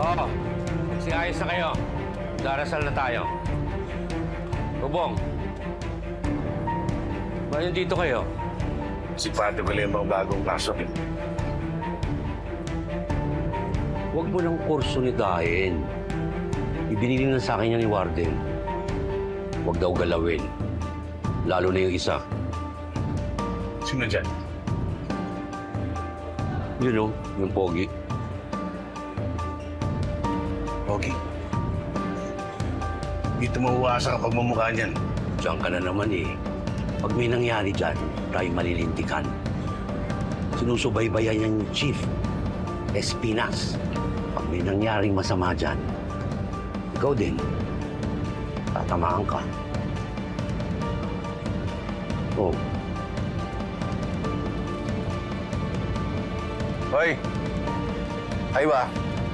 Oo. Magsiyayos na kayo. Darasal na tayo. Bubong. Ba't dito kayo? Sipado ko lang yung mga bagong pasok eh. Huwag mo ng kurso ni Dahin. Ibinili na sa akin yan ni Warden. Huwag daw galawin. Lalo na yung isa. Sino dyan? Yun o, yung pogi. Okay. Dito mauwasan ang pagmumukha niyan. Diyan ka na naman eh. Pag may nangyari dyan, tayo malilintikan. Sinusubaybayan yung Chief Espinas. Pag may nangyaring masama dyan, ikaw din, tatamaan ka. Oh. Hoy! Ay ba?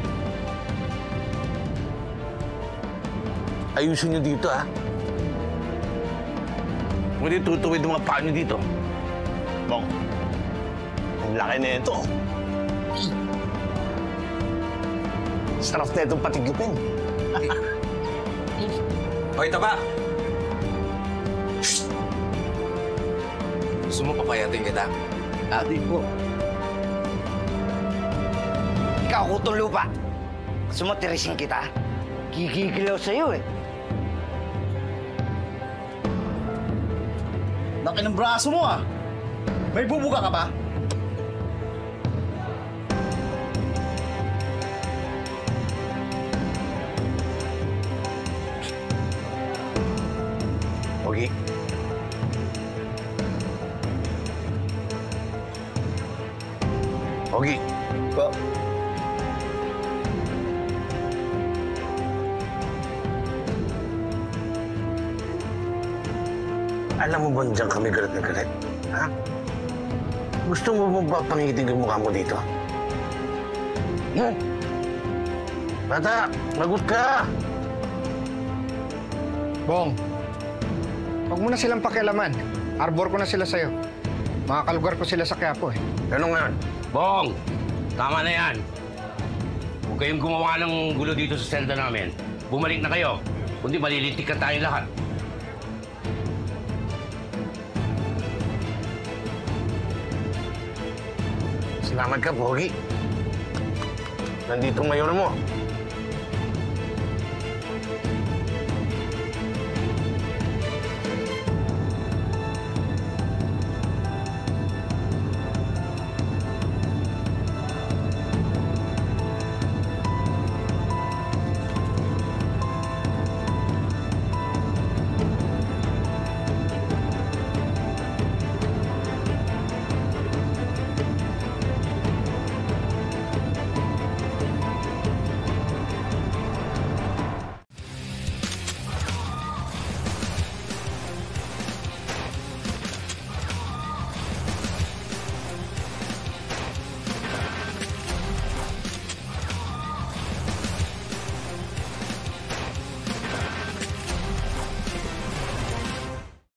Ayusin niyo dito, ha? Hindi tutuwid ang mga paa niyo dito. Bong, ang laki na ito. Sarap na itong patigupin. Hoy, taba! Gusto mo papayatin kita? Atin po. Ikaw, kutong lupa. Gusto mo tirisin kita? Gigigilaw sa'yo eh. Laki ng braso mo ah! May bubuga ka ba? Pogi. Pogi. Po. Alam mo ba dyan kami galit na galit? Ha? Gusto mo ba pangitig yung mukha mo dito? Bata, lagot ka! Bong, huwag mo na silang pakialaman. Arbor ko na sila sa'yo. Makakalugar ko sila sa Quiapo eh. Ano nga? Bong! Tama na yan. Huwag kayong gumawa ng gulo dito sa selda namin. Bumalik na kayo. Kundi malilintikan tayong lahat. Salamat ka, Pogi. Nandito ang mayor mo.